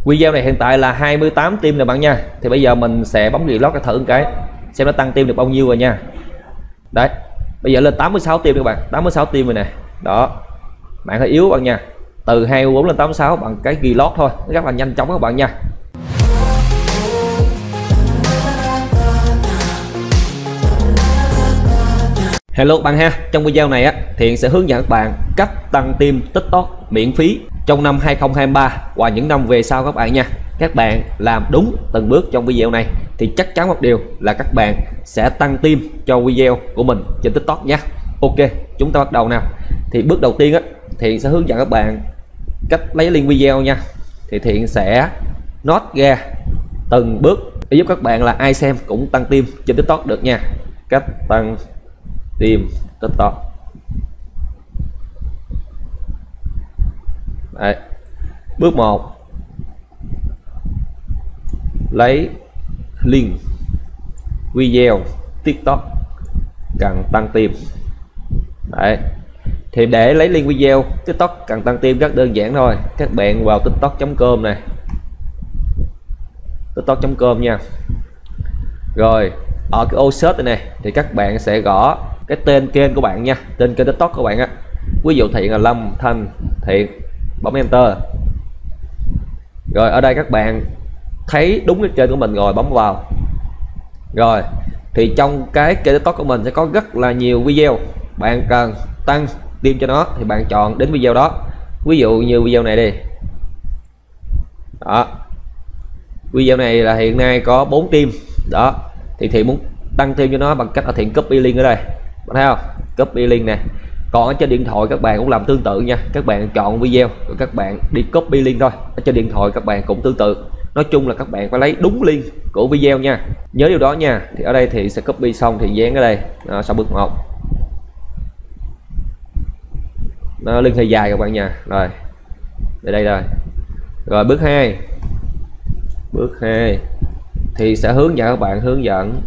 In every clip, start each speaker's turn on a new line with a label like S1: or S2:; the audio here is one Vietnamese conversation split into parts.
S1: Video này hiện tại là 28 tim nè bạn nha. Thì bây giờ mình sẽ bấm reload cái thử một cái xem nó tăng tim được bao nhiêu rồi nha. Đấy, bây giờ lên 86 tim các bạn, 86 tim rồi nè. Đó, bạn hơi yếu bạn nha. Từ 24 lên 86 bằng cái reload thôi, nó rất là nhanh chóng các bạn nha. Hello bạn ha, trong video này Thiện sẽ hướng dẫn các bạn cách tăng tim TikTok miễn phí trong năm 2023 và những năm về sau các bạn nha. Các bạn làm đúng từng bước trong video này thì chắc chắn một điều là các bạn sẽ tăng tim cho video của mình trên TikTok nhé. Ok, chúng ta bắt đầu nào. Thì bước đầu tiên Thiện sẽ hướng dẫn các bạn cách lấy link video nha. Thì Thiện sẽ note ra từng bước để giúp các bạn là ai xem cũng tăng tim trên TikTok được nha. Cách tăng tim TikTok. Đấy. Bước 1, lấy link video TikTok cần tăng tim. Đấy. Thì để lấy link video TikTok cần tăng tim rất đơn giản thôi. Các bạn vào tiktok.com này, tiktok.com nha. Rồi ở cái ô search này thì các bạn sẽ gõ cái tên kênh của bạn nha, tên kênh TikTok của bạn ví dụ Thiện là Lâm Thanh Thiện, bấm enter. Rồi ở đây các bạn thấy đúng cái kênh của mình rồi, bấm vào. Rồi thì trong cái kênh TikTok của mình sẽ có rất là nhiều video, bạn cần tăng tim cho nó thì bạn chọn đến video đó. Ví dụ như video này đi. Đó, video này là hiện nay có 4 tim. Đó, thì Thiện muốn tăng tim cho nó bằng cách là Thiện copy link ở đây, bạn thấy không, copy link nè. Còn ở trên điện thoại các bạn cũng làm tương tự nha, các bạn chọn video rồi các bạn đi copy link thôi. Ở trên điện thoại các bạn cũng tương tự. Nói chung là các bạn phải lấy đúng link của video nha, nhớ điều đó nha. Thì ở đây thì sẽ copy xong thì dán ở đây. Đó, sau bước 1 nó link hơi dài các bạn nha. Rồi đây rồi. Rồi bước 2, bước 2 thì sẽ hướng dẫn các bạn hướng dẫn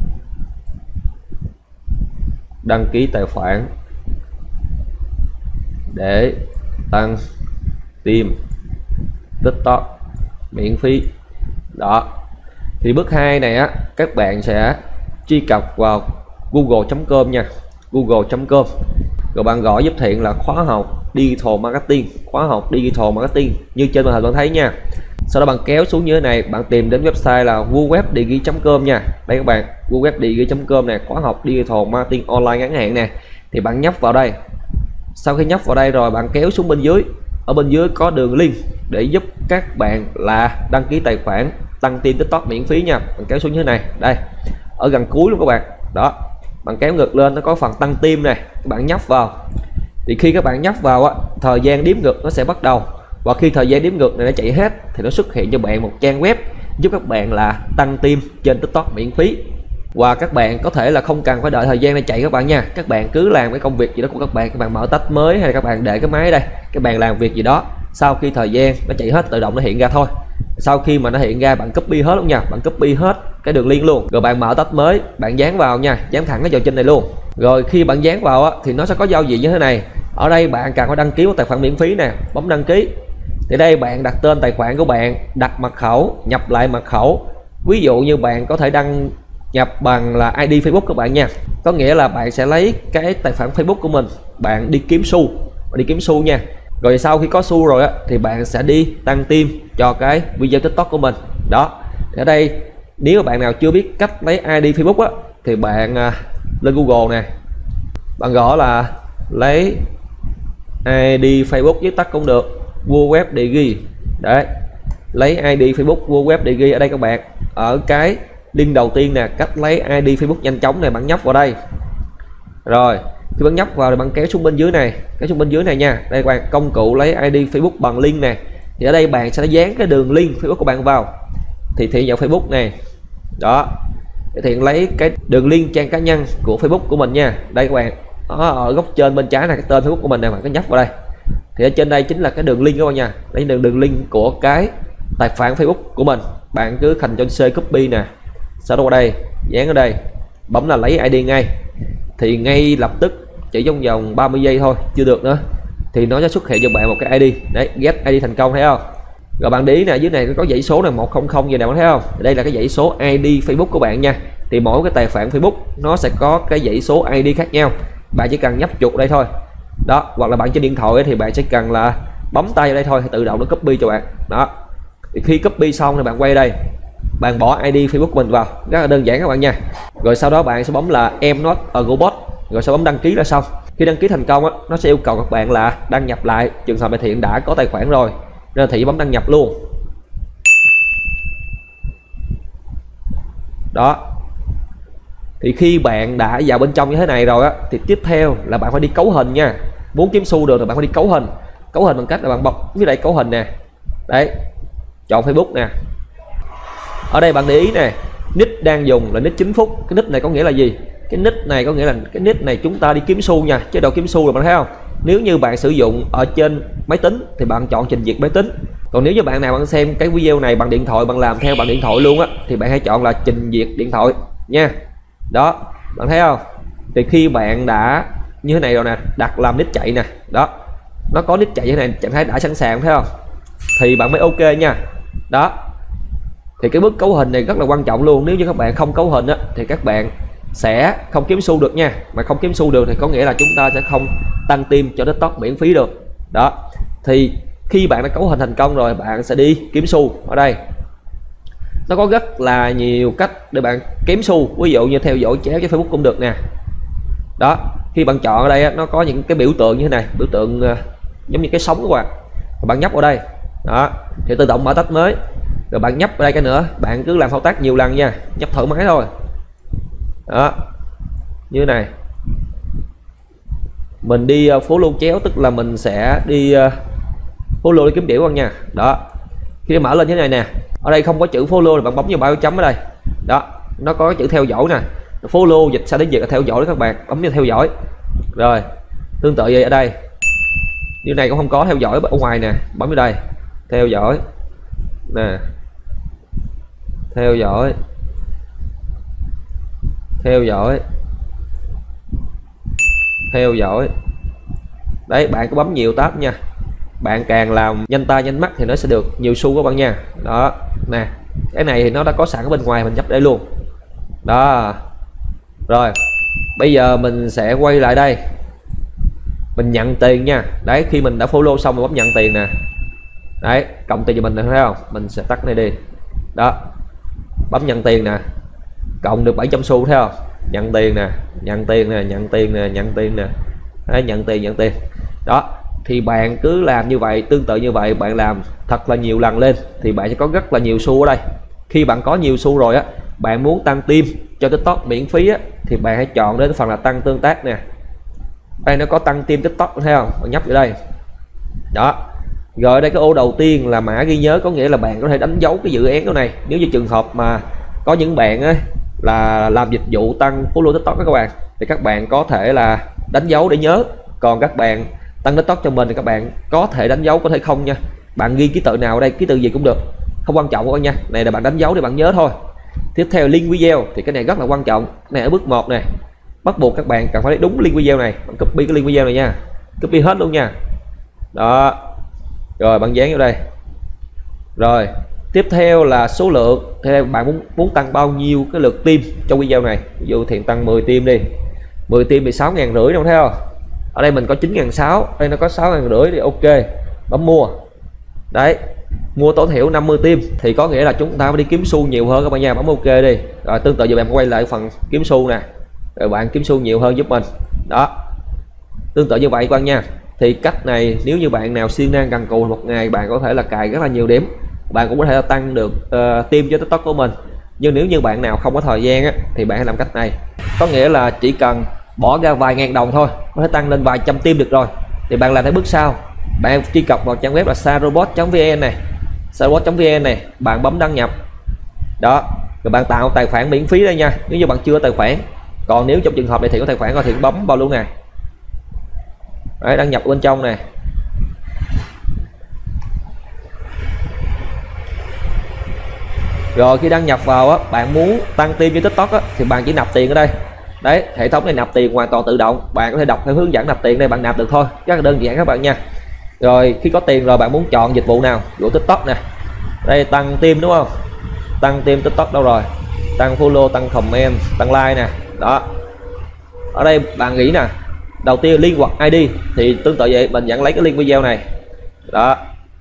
S1: đăng ký tài khoản để tăng tim TikTok miễn phí. Đó, thì bước 2 này các bạn sẽ truy cập vào google.com nha, google.com. Rồi bạn gõ giúp Thiện là khóa học digital marketing, khóa học digital marketing như trên màn hình bạn thấy nha. Sau đó bạn kéo xuống như thế này, bạn tìm đến website là www.digi.com nha. Đây các bạn, www.digi.com này, khóa học digital marketing online ngắn hạn nè. Thì bạn nhấp vào đây. Sau khi nhấp vào đây rồi bạn kéo xuống bên dưới, ở bên dưới có đường link để giúp các bạn là đăng ký tài khoản tăng tim TikTok miễn phí nha. Bạn kéo xuống như thế này, đây ở gần cuối luôn các bạn. Đó, bạn kéo ngược lên nó có phần tăng tim này, các bạn nhấp vào. Thì khi các bạn nhấp vào thời gian đếm ngược nó sẽ bắt đầu, và khi thời gian đếm ngược này nó chạy hết thì nó xuất hiện cho bạn một trang web giúp các bạn là tăng tim trên TikTok miễn phí. Và các bạn có thể là không cần phải đợi thời gian này chạy các bạn nha. Các bạn cứ làm cái công việc gì đó của các bạn mở tách mới hay là các bạn để cái máy đây, các bạn làm việc gì đó, sau khi thời gian nó chạy hết tự động nó hiện ra thôi. Sau khi mà nó hiện ra bạn copy hết luôn nha, bạn copy hết cái đường link luôn, rồi bạn mở tách mới, bạn dán vào nha, dán thẳng cái vào trên này luôn. Rồi khi bạn dán vào thì nó sẽ có giao diện như thế này. Ở đây bạn cần phải đăng ký một tài khoản miễn phí nè, bấm đăng ký. Thì đây bạn đặt tên tài khoản của bạn, đặt mật khẩu, nhập lại mật khẩu. Ví dụ như bạn có thể đăng nhập bằng là ID Facebook các bạn nha. Có nghĩa là bạn sẽ lấy cái tài khoản Facebook của mình, bạn đi kiếm xu, nha. Rồi sau khi có xu rồi thì bạn sẽ đi tăng tim cho cái video TikTok của mình. Đó. Thì ở đây nếu bạn nào chưa biết cách lấy ID Facebook thì bạn lên Google nè, bạn gõ là lấy ID Facebook viết tắt cũng được, www.digi. Đấy, lấy ID Facebook www.digi. Ở đây các bạn, ở cái link đầu tiên nè, cách lấy ID Facebook nhanh chóng này, bạn nhấp vào đây. Rồi khi bạn nhấp vào thì bạn kéo xuống bên dưới này, nha. Đây các bạn, công cụ lấy ID Facebook bằng link nè. Thì ở đây bạn sẽ dán cái đường link Facebook của bạn vào. Thì Thiện vào Facebook này. Đó, Thiện lấy cái đường link trang cá nhân của Facebook của mình nha. Đây các bạn, đó, ở góc trên bên trái là cái tên Facebook của mình nè, bạn cứ nhấp vào đây. Thì ở trên đây chính là cái đường link các bạn nha. Đây là đường link của cái tài khoản Facebook của mình. Bạn cứ Ctrl C copy nè, sau đó qua đây dán ở đây, bấm là lấy ID ngay. Thì ngay lập tức chỉ trong vòng 30 giây thôi, chưa được nữa, thì nó sẽ xuất hiện cho bạn một cái ID. Đấy, get ID thành công, thấy không? Rồi bạn để ý nè, dưới này có dãy số này 100 gì nè, bạn thấy không? Đây là cái dãy số ID Facebook của bạn nha. Thì mỗi cái tài khoản Facebook nó sẽ có cái dãy số ID khác nhau. Bạn chỉ cần nhấp chuột đây thôi. Đó, hoặc là bạn trên điện thoại thì bạn sẽ cần là bấm tay vào đây thôi, thì tự động nó copy cho bạn. Đó. Thì khi copy xong thì bạn quay đây, bạn bỏ ID Facebook của mình vào, rất là đơn giản các bạn nha. Rồi sau đó bạn sẽ bấm là em not a robot, rồi sau bấm đăng ký là xong. Khi đăng ký thành công á, nó sẽ yêu cầu các bạn là đăng nhập lại. Trường hợp này Thiện đã có tài khoản rồi nên Thiện bấm đăng nhập luôn. Đó. Thì khi bạn đã vào bên trong như thế này rồi á, thì tiếp theo là bạn phải đi cấu hình nha. Muốn kiếm xu được thì bạn phải đi cấu hình. Cấu hình bằng cách là bạn bật dưới đây cấu hình nè. Đấy. Chọn Facebook nè. Ở đây bạn để ý nè, nick đang dùng là nick 9 phút. Cái nick này có nghĩa là gì? Cái nick này có nghĩa là cái nick này chúng ta đi kiếm xu nha, chế độ kiếm xu, là bạn thấy không? Nếu như bạn sử dụng ở trên máy tính thì bạn chọn trình duyệt máy tính. Còn nếu như bạn nào bạn xem cái video này bằng điện thoại, bạn làm theo bằng điện thoại luôn á, thì bạn hãy chọn là trình duyệt điện thoại nha. Đó, bạn thấy không? Thì khi bạn đã như thế này rồi nè, đặt làm nick chạy nè, đó, nó có nick chạy như thế này, trạng thái đã sẵn sàng, thấy không? Thì bạn mới ok nha. Đó. Thì cái bước cấu hình này rất là quan trọng luôn. Nếu như các bạn không cấu hình á, thì các bạn sẽ không kiếm xu được nha. Mà không kiếm xu được thì có nghĩa là chúng ta sẽ không tăng tim cho TikTok miễn phí được. Đó. Thì khi bạn đã cấu hình thành công rồi, bạn sẽ đi kiếm xu. Ở đây nó có rất là nhiều cách để bạn kiếm xu. Ví dụ như theo dõi chéo với Facebook cũng được nè. Đó. Khi bạn chọn ở đây á, nó có những cái biểu tượng như thế này, biểu tượng giống như cái sóng các bạn. Bạn nhấp vào đây. Đó. Thì tự động mở tách mới. Rồi bạn nhấp ở đây cái nữa, bạn cứ làm thao tác nhiều lần nha, nhấp thoải mái thôi. Đó, như thế này. Mình đi follow chéo, tức là mình sẽ đi follow để kiếm điểm nha. Đó, khi mở lên như thế này nè, ở đây không có chữ follow thì bạn bấm vào ba dấu chấm ở đây. Đó, nó có chữ theo dõi nè, follow dịch sang đến dịch là theo dõi đó các bạn, bấm vào theo dõi. Rồi, tương tự vậy ở đây, như này cũng không có theo dõi ở ngoài nè, bấm vào đây, theo dõi nè, theo dõi, theo dõi, theo dõi. Đấy, bạn cứ bấm nhiều tab nha. Bạn càng làm nhanh tay nhanh mắt thì nó sẽ được nhiều xu các bạn nha. Đó nè, cái này thì nó đã có sẵn ở bên ngoài, mình nhấp đây luôn. Đó. Rồi bây giờ mình sẽ quay lại đây, mình nhận tiền nha. Đấy, khi mình đã follow xong mình bấm nhận tiền nè. Đấy, cộng tiền cho mình, thấy không? Mình sẽ tắt này đi. Đó, bấm nhận tiền nè, cộng được 700 xu, thấy không? Nhận tiền nè, nhận tiền nè, nhận tiền nè, nhận tiền nè. Đấy, nhận tiền. Đó, thì bạn cứ làm như vậy, tương tự như vậy, bạn làm thật là nhiều lần lên thì bạn sẽ có rất là nhiều xu ở đây. Khi bạn có nhiều xu rồi á, bạn muốn tăng tim cho TikTok miễn phí á, thì bạn hãy chọn đến phần là tăng tương tác nè. Đây nó có tăng tim TikTok, thấy không? Bạn nhấp vào đây. Đó. Rồi đây cái ô đầu tiên là mã ghi nhớ, có nghĩa là bạn có thể đánh dấu cái dự án này. Nếu như trường hợp mà có những bạn ấy là làm dịch vụ tăng follow TikTok các bạn, thì các bạn có thể là đánh dấu để nhớ. Còn các bạn tăng TikTok cho mình thì các bạn có thể đánh dấu, có thể không nha. Bạn ghi ký tự nào ở đây, ký tự gì cũng được, không quan trọng các bạn nha. Này là bạn đánh dấu để bạn nhớ thôi. Tiếp theo link video thì cái này rất là quan trọng. Cái này ở bước 1 này, bắt buộc các bạn cần phải đúng link video này. Bạn copy cái link video này nha, copy hết luôn nha. Đó. Rồi bạn dán vào đây. Rồi tiếp theo là số lượng, thì bạn muốn tăng bao nhiêu cái lượt tim trong video này. Ví dụ Thiện tăng 10 tim đi, 10 tim thì 6.500 đâu, thấy không? Ở đây mình có 9.600, đây nó có 6.500 thì ok, bấm mua. Đấy, mua tối thiểu 50 tim thì có nghĩa là chúng ta phải đi kiếm xu nhiều hơn các bạn nha, bấm ok đi. Rồi tương tự như bạn quay lại phần kiếm xu nè, rồi bạn kiếm xu nhiều hơn giúp mình. Đó, tương tự như vậy các bạn nha. Thì cách này nếu như bạn nào siêng năng cần cù, một ngày bạn có thể là cài rất là nhiều điểm, bạn cũng có thể là tăng được tim cho TikTok của mình. Nhưng nếu như bạn nào không có thời gian á, thì bạn hãy làm cách này, có nghĩa là chỉ cần bỏ ra vài ngàn đồng thôi có thể tăng lên vài trăm tim được rồi. Thì bạn làm theo bước sau, bạn truy cập vào trang web là sarobot.vn này, sarobot.vn này, bạn bấm đăng nhập. Đó, rồi bạn tạo tài khoản miễn phí đây nha, nếu như bạn chưa có tài khoản. Còn nếu trong trường hợp này thì có tài khoản rồi thì bấm vào luôn nè. Đấy, đăng nhập ở bên trong này. Rồi khi đăng nhập vào á, bạn muốn tăng tim cho TikTok á, thì bạn chỉ nạp tiền ở đây. Đấy, hệ thống này nạp tiền hoàn toàn tự động, bạn có thể đọc theo hướng dẫn nạp tiền đây, bạn nạp được thôi, rất là đơn giản các bạn nha. Rồi khi có tiền rồi bạn muốn chọn dịch vụ nào, của TikTok nè, đây tăng tim đúng không, tăng tim TikTok đâu rồi, tăng follow, tăng comment, tăng like nè. Đó, ở đây bạn nghĩ nè, đầu tiên link hoặc ID thì tương tự vậy, mình vẫn lấy cái link video này. Đó,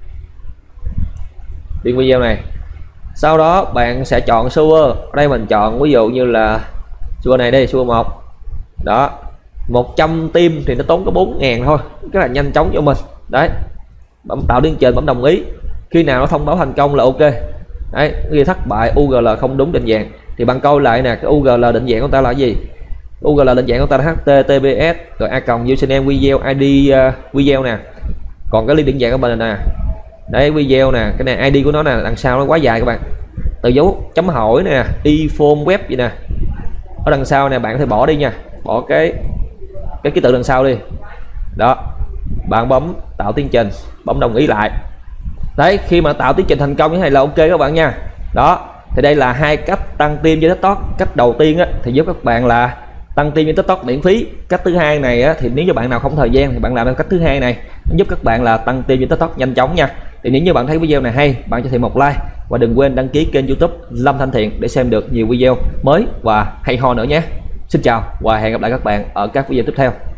S1: link video này. Sau đó bạn sẽ chọn server, ở đây mình chọn ví dụ như là server này đi, server 1. Đó, 100 tim thì nó tốn có 4.000 thôi, rất là nhanh chóng cho mình. Đấy, bấm tạo liên trình, bấm đồng ý. Khi nào nó thông báo thành công là ok. Đấy, khi thất bại URL không đúng định dạng thì bạn câu lại nè, cái URL định dạng của ta là gì? URL định dạng của ta là HTTPS rồi username video ID video nè. Còn cái link định dạng của mình nè, đấy video nè, cái này ID của nó nè, đằng sau nó quá dài các bạn, từ dấu chấm hỏi nè, iPhone web gì nè, ở đằng sau nè bạn có thể bỏ đi nha, bỏ cái ký tự đằng sau đi. Đó, bạn bấm tạo tiến trình, bấm đồng ý lại. Đấy, khi mà tạo tiến trình thành công như thế này là ok các bạn nha. Đó, thì đây là hai cách tăng tim trên TikTok. Cách đầu tiên á, thì giúp các bạn là tăng tim trên TikTok miễn phí. Cách thứ hai này á, thì nếu như bạn nào không thời gian thì bạn làm theo cách thứ hai này, nó giúp các bạn là tăng tim trên TikTok nhanh chóng nha. Thì nếu như bạn thấy video này hay, bạn cho thêm một like và đừng quên đăng ký kênh YouTube Lâm Thanh Thiện để xem được nhiều video mới và hay ho nữa nhé. Xin chào và hẹn gặp lại các bạn ở các video tiếp theo.